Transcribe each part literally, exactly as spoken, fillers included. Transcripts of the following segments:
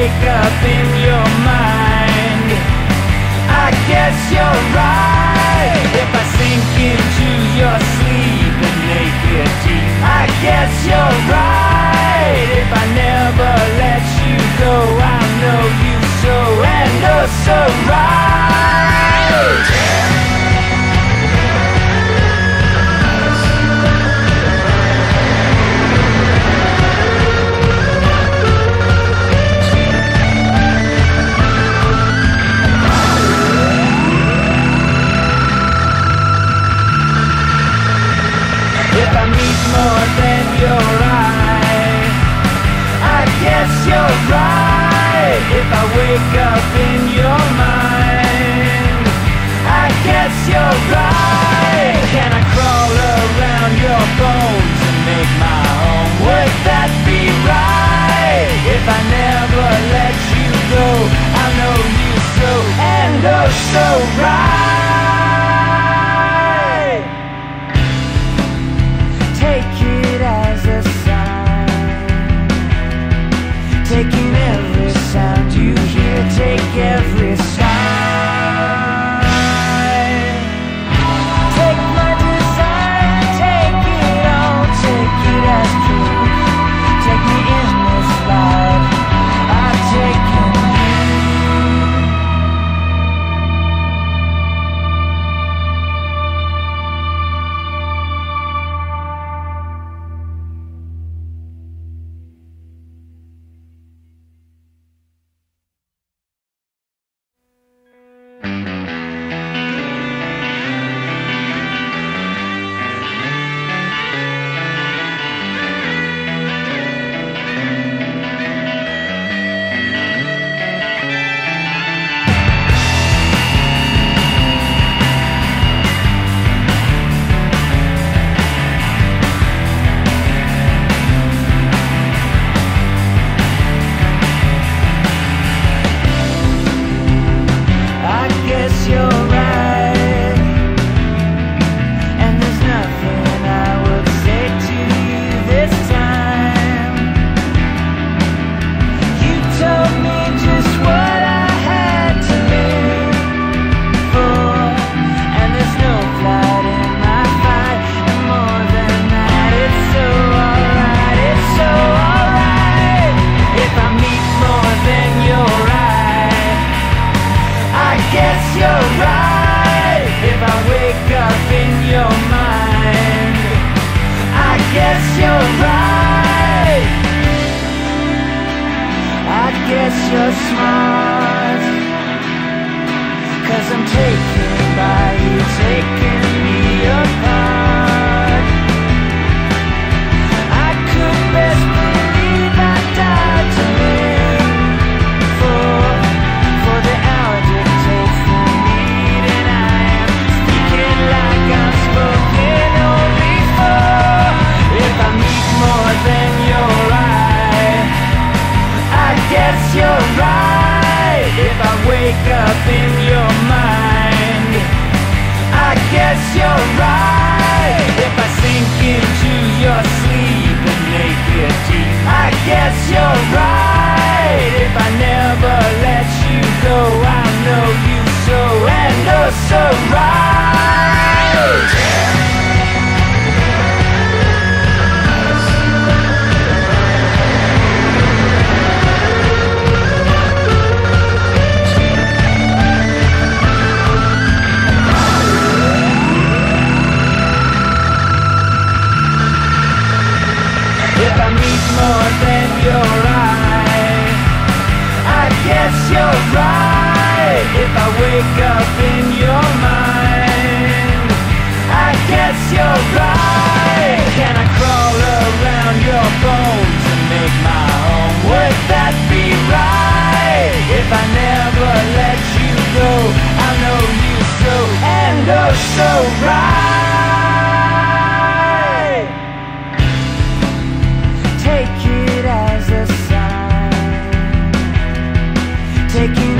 wake up in your mind, I guess you're right. If I sink into your sleep and naked deep, I guess you're right. If I never let you go, I'll know you so and oh so right. If I meet more than your eye, I guess you're right. If I wake up in your mind, I guess you're right. Can I crawl around your bones and make my home? Would that be right? If I never let you go, I know you so and oh so right. Take it as a sign, taking every sound you hear, take every sign. Take my design, take it all, take it as proof. Take me in this life, I've taken you're smart, 'cause I'm taken by you, taking me apart. I could best believe I died to live for, for the hour dictates the need, and I am speaking like I'm spoken only for. If I meet more than your eye, I guess you're right. If I wake up in your mind, I guess you're right. If I sink into your sleep and naked deep, I guess you're right. If I never let you go, I'll know you so and oh so right. If I meet more than your eye, I guess you're right. If I wake up in your mind, I guess you're right. Can I crawl around your bones and make my home? Would that be right? If I never let you go, I know you so and oh so right. Take it as a sign, taking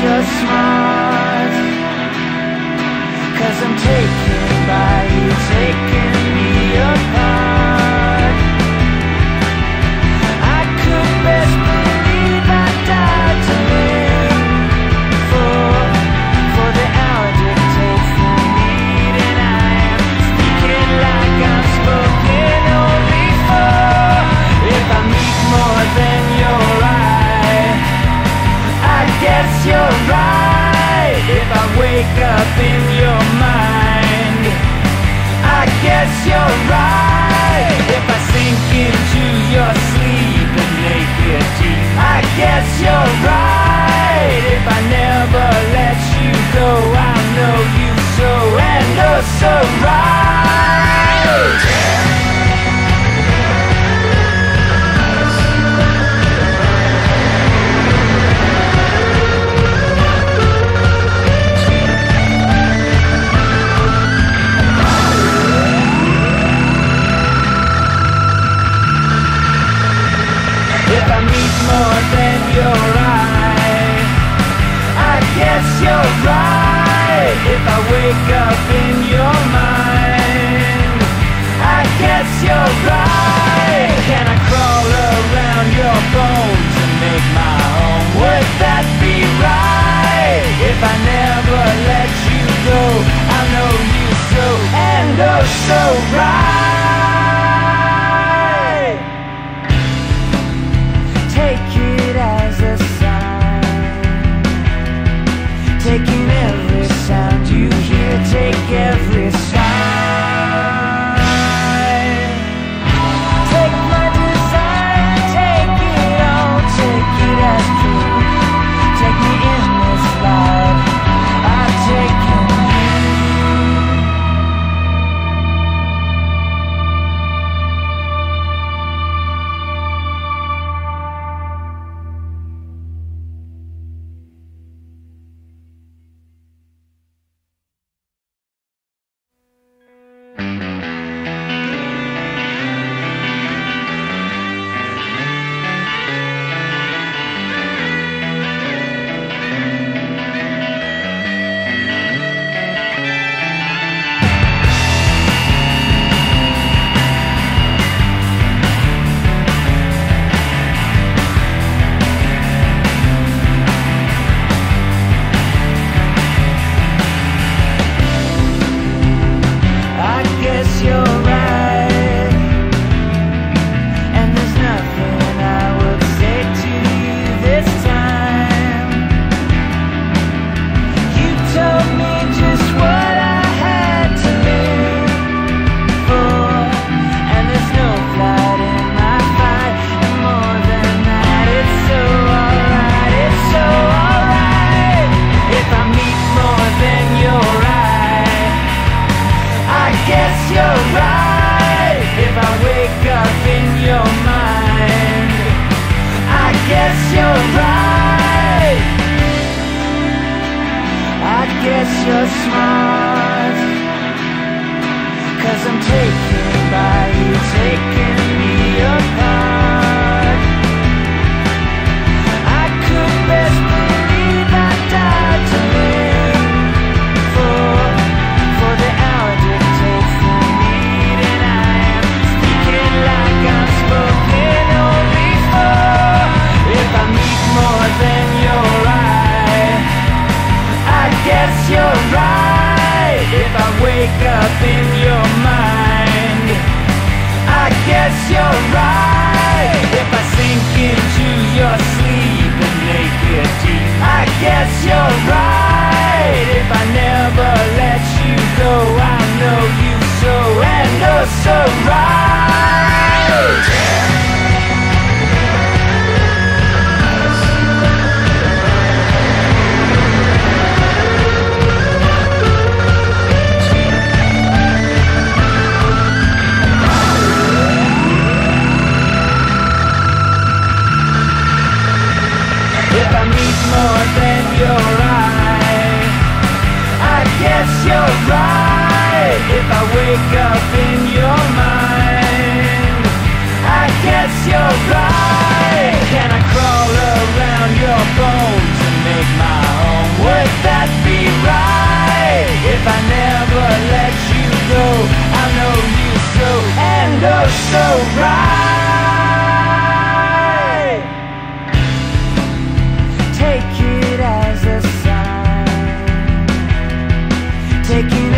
you're smart, 'cause I'm taken by you, taking me apart. I could best believe I died to live for, for the hour dictates the need, and I am speaking like I'm spoken only for. If I meet more than your eye, I guess you're right. If I wake up in your mind, I guess you're right. If I sink into your sleep and make it deep, I guess you're right. If I never let you go, I'll know you so and oh so right. If I meet more than your eye, I guess you're right. If I wake up in your mind, I guess you're right. Can I crawl around your bones and make my home? Would that be right? If I never let you go, I know you so and oh so right. Take it as a sign, taking every sound you hear, take every sign. Take my design, take it all, take it as proof. Take me in this life, I've taken you're smart, 'cause I'm taken by you, taking me apart. I could best believe I died to live for, for the hour dictates the need, and I am speaking like I'm spoken only for. If I meet more than your eye, I guess you're right. If I wake up in your mind, I guess you're right. If I sink into your sleep and make it deep, I guess you're right. If I never let you go, I'll know you so and oh so right. If I meet more than your eye, I guess you're right. If I wake up in your mind, I guess you're right. Can I crawl around your bones and make my home? taking